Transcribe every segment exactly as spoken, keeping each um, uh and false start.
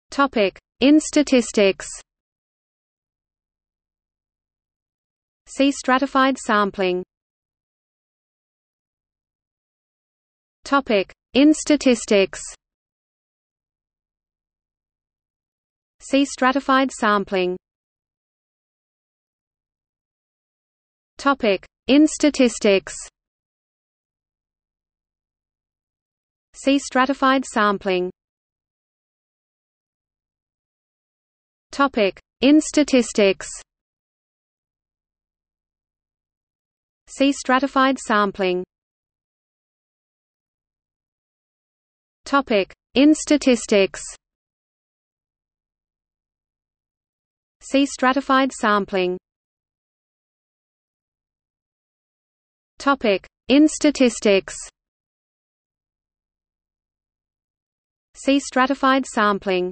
Topic: In statistics. See stratified sampling. Topic: In statistics. See stratified sampling. Topic: In statistics. See stratified sampling. Topic: In statistics. See stratified sampling. Topic: In statistics. See stratified sampling. Topic: In statistics. See stratified sampling.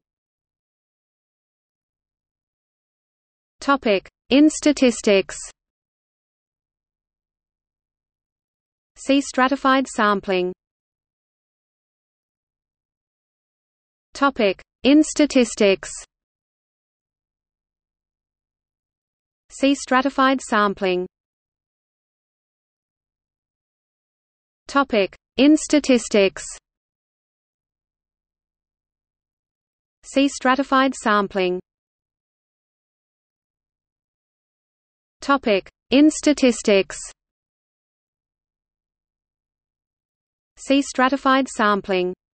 Topic: In statistics. See stratified sampling. Topic: In statistics. See stratified sampling. Topic: In statistics. See stratified sampling. Topic: In statistics. See stratified sampling.